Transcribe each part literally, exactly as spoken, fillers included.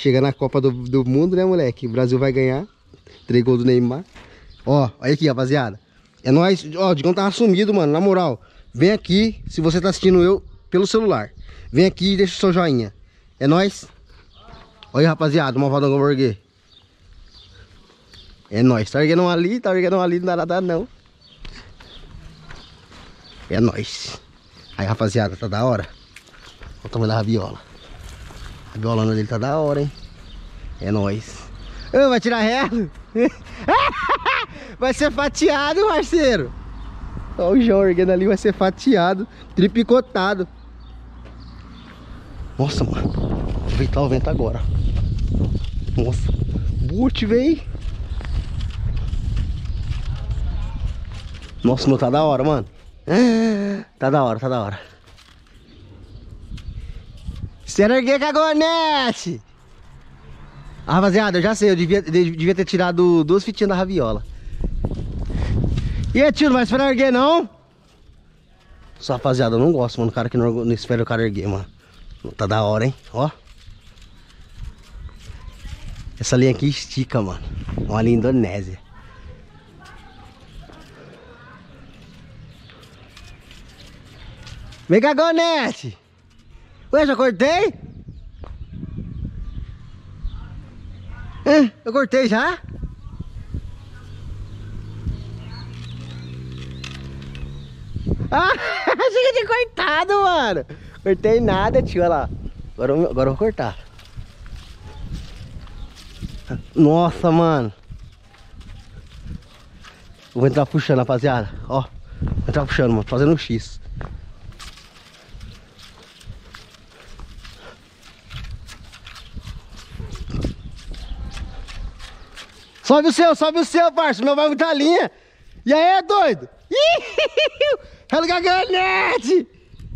chega na Copa do, do Mundo, né, moleque? O Brasil vai ganhar. Três gols do Neymar. Ó, olha aqui, rapaziada. É nóis. Ó, o Digão tava sumido, mano. Na moral, vem aqui, se você tá assistindo eu pelo celular. Vem aqui e deixa o seu joinha. É nóis. Olha aí, rapaziada, uma volta do hambúrguer. É nóis. Tá erguendo um ali, tá erguendo um ali, não dá nada não. É nóis. Aí, rapaziada, tá da hora. Olha o tamanho da rabiola. A violona dele tá da hora, hein? É nóis. Ô, vai tirar relo? Vai ser fatiado, parceiro. Olha o João erguendo ali, vai ser fatiado. Tripicotado. Nossa, mano. Vou aproveitar o vento agora. Nossa. Boot, véi. Nossa, meu, tá da hora, mano. Tá da hora, tá da hora. Serguei cagonete! Ah, rapaziada, eu já sei, eu devia, devia ter tirado duas fitinhas da rabiola. E aí, tio, não vai esperar erguer, não? Só, rapaziada, eu não gosto, mano, do cara que não, não espera o cara erguer, mano. Tá da hora, hein? Ó. Essa linha aqui estica, mano. Uma linha indonésia. Vem, cagonete! Ué, já cortei? É, eu cortei já? Ah, achei que tinha cortado, mano. Cortei nada, tio, olha lá. Agora, eu- agora eu vou cortar. Nossa, mano. Vou entrar puxando, rapaziada. Ó, vou entrar puxando, mano, fazendo um X. Sobe o seu, sobe o seu, parça. O meu vai muita linha. E aí, é doido? Ih, Hello, caganete!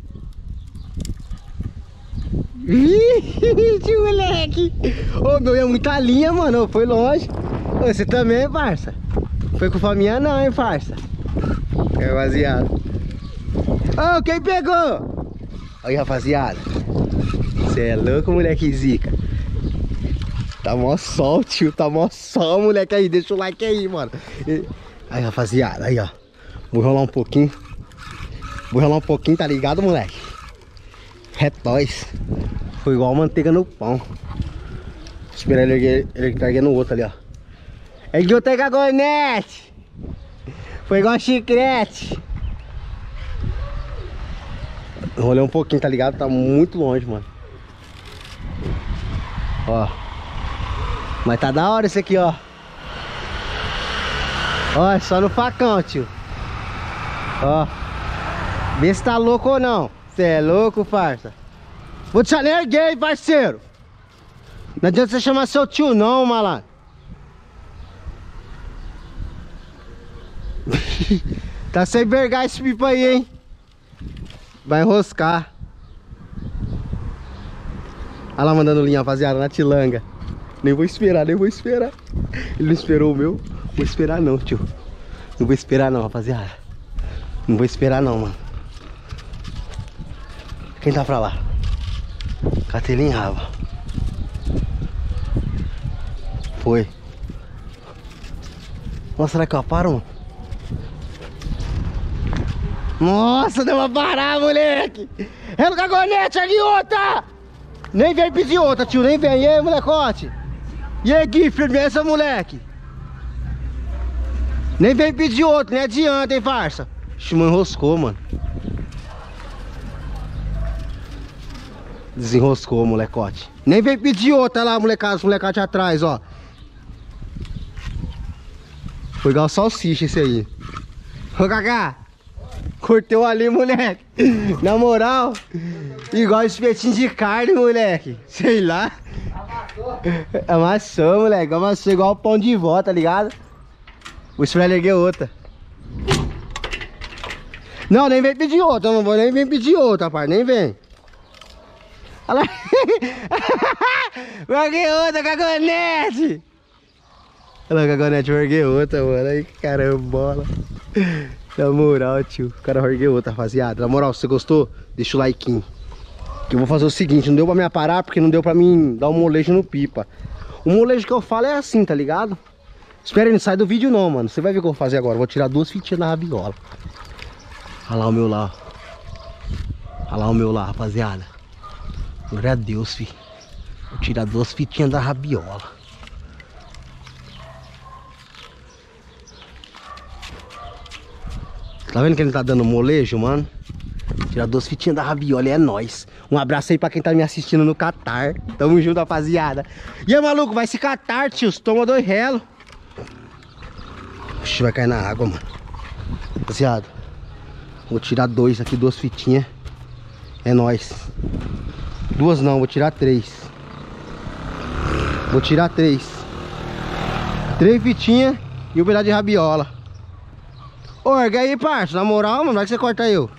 Ih, tio, moleque. Ô, meu, é muita linha, mano. Foi longe. Ô, você também, parça. Foi culpa minha não, hein, parça. É, rapaziada. Ô, quem pegou? Aí, rapaziada. Você é louco, moleque zica. Tá mó sol, tio, tá mó sol, moleque, aí, deixa o like aí, mano. Aí, rapaziada, aí, ó. Vou rolar um pouquinho. Vou rolar um pouquinho, tá ligado, moleque? É nóis. Foi igual manteiga no pão. Esperar ele erguer, ele tá erguendo o outro ali, ó. Ergueu o cagonete. Foi igual chiclete. Rolei um pouquinho, tá ligado? Tá muito longe, mano. Ó. Mas tá da hora esse aqui, ó. Ó, é só no facão, tio. Ó. Vê se tá louco ou não. Você é louco, parça. Vou deixar nem erguer, parceiro. Não adianta você chamar seu tio não, malandro. Tá sem vergar esse pipa aí, hein. Vai enroscar. Olha lá mandando linha, rapaziada, na tilanga. Nem vou esperar, nem vou esperar. Ele não esperou o meu. Vou esperar não, tio. Não vou esperar não, rapaziada. Não vou esperar não, mano. Quem tá pra lá? Catelinha rava. Foi. Nossa, será que eu paro, mano? Nossa, deu uma parada, moleque. É no cagonete, aqui outra. Nem vem pedir outra, tio, nem vem. E aí, molecote? E aí, Gui, firmeza, moleque? Nem vem pedir outro, nem adianta, hein, parça? Ixi, mano, enroscou, mano. Desenroscou, molecote. Nem vem pedir outra lá, molecada, os molecados atrás, ó. Foi igual salsicha esse aí. Ô, Cacá. Cortou ali, moleque. Na moral, igual espetinho de carne, moleque. Sei lá. Amassou. Amassou, moleque. Amassou igual pão de vó, tá ligado? O Spray ergueu outra. Não, nem vem pedir outra. Eu não vou nem vem pedir outra, par. Nem vem. Olha lá. Erguei outra, cagonete. Olha lá, cagonete, eu erguei outra, mano. Ai, carambola. Na moral, tio. O cara ergueu outra, rapaziada. Na moral, se você gostou, deixa o like. Que eu vou fazer o seguinte, não deu pra me parar porque não deu pra mim dar um molejo no pipa. O molejo que eu falo é assim, tá ligado? Espera aí, não sai do vídeo não, mano. Você vai ver o que eu vou fazer agora. Vou tirar duas fitinhas da rabiola. Olha lá o meu lá. Olha lá o meu lá, rapaziada. Glória a Deus, fi. Vou tirar duas fitinhas da rabiola. Tá vendo que ele tá dando molejo, mano? Tirar duas fitinhas da rabiola e é nóis. Um abraço aí pra quem tá me assistindo no Catar. Tamo junto, rapaziada. E aí, maluco, vai se catar, tio. Toma dois relos. Oxi, vai cair na água, mano. Rapaziada, vou tirar dois aqui, duas fitinhas. É nóis. Duas não, vou tirar três. Vou tirar três. Três fitinhas e um pedaço de rabiola. Ô, erga aí, parça. Na moral, mano, vai que você corta eu.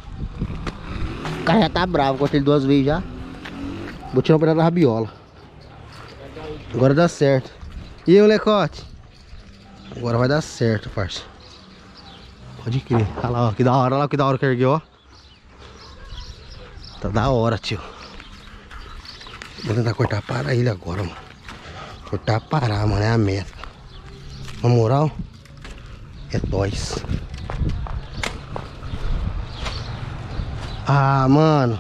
O cara já tá bravo, cortei ele duas vezes já. Vou tirar um pedaço da rabiola. Agora dá certo. E aí, o lecote? Agora vai dar certo, parça. Pode crer. Olha lá, ó, que da hora, olha lá que da hora que ergueu, ó. Tá da hora, tio. Vou tentar cortar para ele agora, mano. Cortar parar, mano, é a meta. Na moral, é dois. Ah, mano.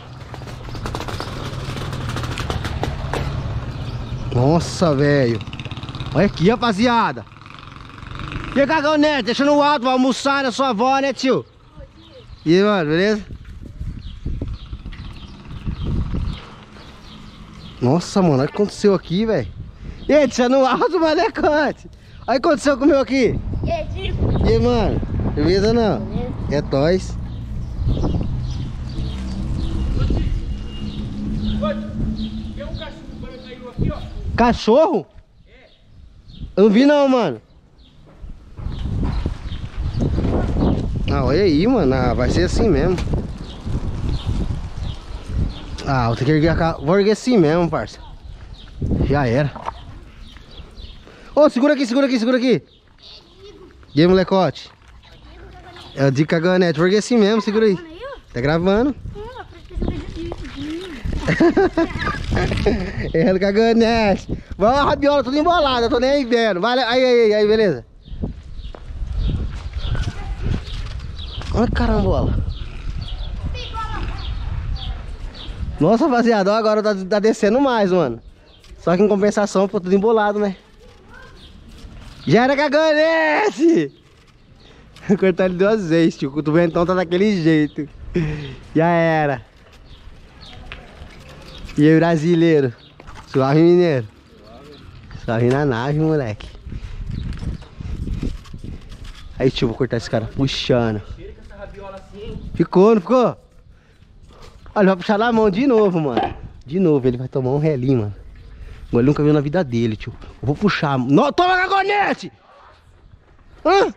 Nossa, velho. Olha aqui, rapaziada. E aí, Cagão Neto, deixa no alto, vai almoçar na sua avó, né, tio? E aí, mano, beleza? Nossa, mano, olha o que aconteceu aqui, velho. E aí, deixa no alto, molecote. Olha o que aconteceu com o meu aqui. E aí, tipo? E aí, mano, beleza ou não? Beleza. É nóis. Tem um cachorro que caiu aqui, ó. Cachorro? É. Eu não vi não, mano. Ah, olha aí, mano. Ah, vai ser assim mesmo. Ah, vou ter que erguer a ca... Vou erguer assim mesmo, parça. Já era. Ô, oh, segura aqui, segura aqui, segura aqui. E aí, molecote? É o de Caganete. Vou erguer assim mesmo, segura aí. Tá gravando? É o Caganete. Vai a rabiola tudo embolada, eu tô nem aí vendo. Vai, aí, aí, aí, beleza. Olha carambola. Nossa, rapaziada, ó, agora tá, tá descendo mais, mano. Só que em compensação ficou tudo embolado, né? Já era Caganete! Cortar ele duas vezes, tio. O ventão tá daquele jeito. Já era. E aí, brasileiro? Suave, mineiro? Suave na nave, moleque. Aí, tio, vou cortar esse cara puxando. Ficou, não ficou? Olha, vai puxar na mão de novo, mano. De novo, ele vai tomar um relinho, mano. Ele nunca viu na vida dele, tio. Eu vou puxar. Não, toma, Caganete! Hã?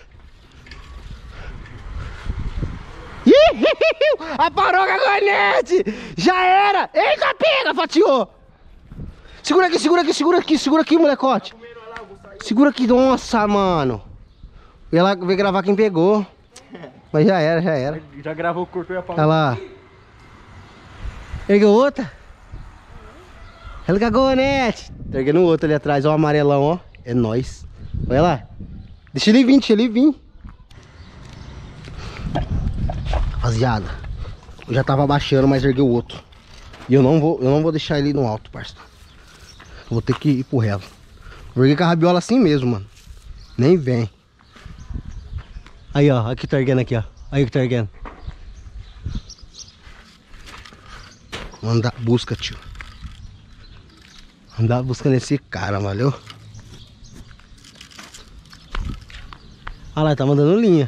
Aparou, Caganete! Já era! Eita, pega, fatiou! Segura aqui, segura aqui, segura aqui, segura aqui, molecote. Segura aqui, nossa, mano. E ela veio gravar quem pegou. Mas já era, já era. Já gravou, cortou e apagou. Olha lá. Ergueu outra? Ela Caganete. Tá erguendo outro ali atrás, ó, o amarelão, ó. É nóis. Olha lá. Deixa ele vir, deixa ele vir. Rapaziada, eu já tava abaixando, mas ergueu o outro. E eu não vou, eu não vou deixar ele no alto, parça. Eu vou ter que ir pro relo. Vou erguer com a rabiola assim mesmo, mano. Nem vem. Aí, ó, aqui tá erguendo aqui, ó. Aí que tá erguendo. Mandar busca, tio. Andar buscando esse cara, valeu? Olha lá, tá mandando linha.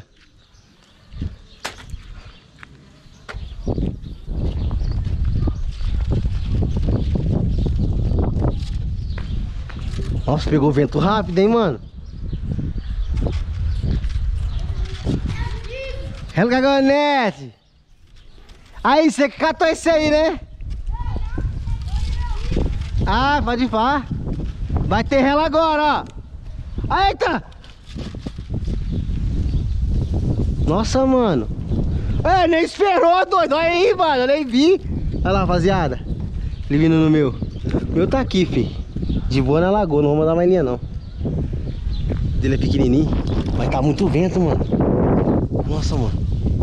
Nossa, pegou vento rápido, hein, mano? Helga Caganete! Aí, você catou esse aí, né? Ah, pode ir pá. Vai ter rela agora, ó. Eita! Nossa, mano. É, nem esperou, doido. Olha aí, mano. Eu nem vi. Olha lá, rapaziada. Ele vindo no meu. O meu tá aqui, fi. De boa na lagoa, não vou mandar mais linha não. O dele é pequenininho. Mas tá muito vento, mano. Nossa, mano.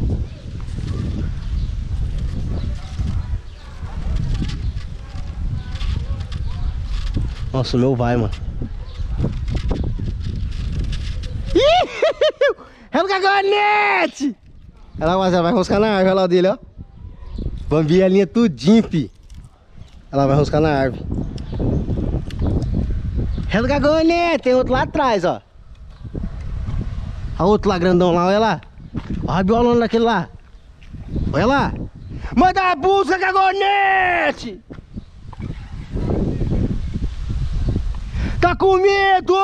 Nossa, o meu vai, mano. É o cagonete! Olha lá, mas ela vai roscar na árvore, olha lá o dele, ó. Bambi a linha tudinho, fi. Ela vai roscar na árvore. É o cagonete! Tem outro lá atrás, ó. Olha outro lá grandão lá, olha lá. Olha a rabiolona daquele lá. Olha lá. Manda a busca, cagonete! Tá com medo!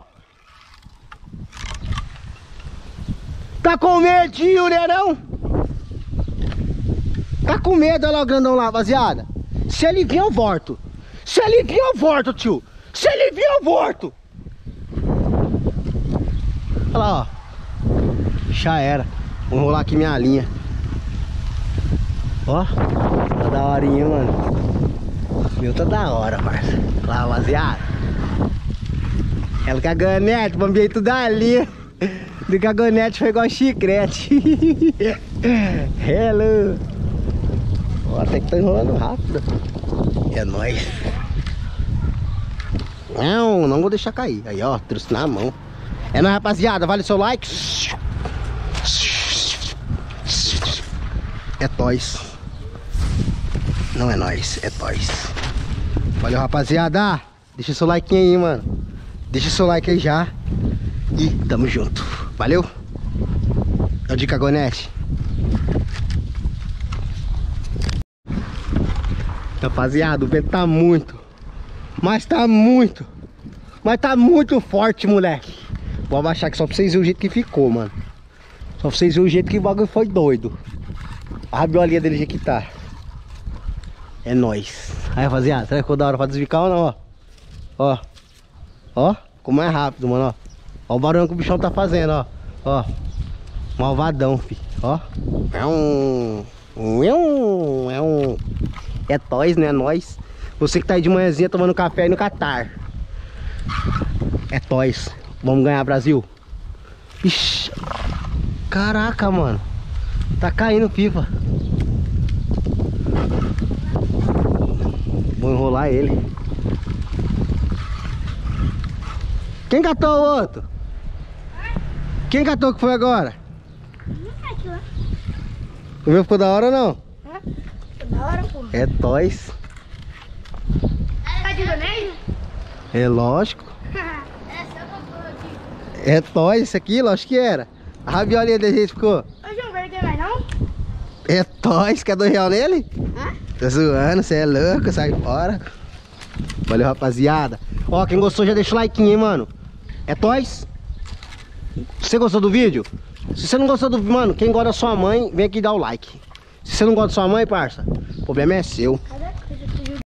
Tá com medinho, né não? Tá com medo, olha lá o grandão lá, rapaziada. Se ele vir, eu volto. Se ele vir, eu volto, tio. Se ele vir, eu volto. Olha lá, ó. Já era. Vou enrolar aqui minha linha. Ó. Tá da horinha, mano. Meu tá da hora, parça. Olha lá, rapaziada. Ela cagonete, bambiei tudo ali. Do cagonete foi igual chiclete. Hello. Ó, até que tá enrolando rápido. É nóis. Não, não vou deixar cair. Aí, ó, trouxe na mão. É nóis, rapaziada. Vale o seu like. É toys. Não é nóis, é toys. Valeu, rapaziada. Deixa seu like aí, mano. Deixa seu like aí já. E tamo junto. Valeu. É o de cagonete. Rapaziada, o vento tá muito. Mas tá muito. Mas tá muito forte, moleque. Vou abaixar aqui só pra vocês verem o jeito que ficou, mano. Só pra vocês verem o jeito que o bagulho foi doido. A rabiolinha dele já que tá. É nóis. Aí, rapaziada, será que ficou da hora pra desvicar ou não, ó? Ó. Ó, como é rápido, mano, ó. Ó o barulho que o bichão tá fazendo, ó. Ó. Malvadão, fi. Ó. É um... É um... É um... É toys, né? Nós. Você que tá aí de manhãzinha tomando café aí no Catar. É toys. Vamos ganhar, Brasil. Ixi. Caraca, mano. Tá caindo pipa. Vou enrolar ele. Quem catou o outro? Quem catou que foi agora? O meu ficou da hora ou não? Da hora, pô. É toys. Tá de doneio? É lógico. É toys isso aqui, lógico que era. A rabiolinha da gente ficou. Ô, João, vai ter mais não? É toys, quer dois real nele? Hã? Tá zoando, você é louco, sai fora. Valeu, rapaziada. Ó, quem gostou já deixa o like, hein, mano. É toys. Você gostou do vídeo? Se você não gostou do vídeo, mano, quem gosta da sua mãe, vem aqui dar o like. Se você não gosta da sua mãe, parça, o problema é seu.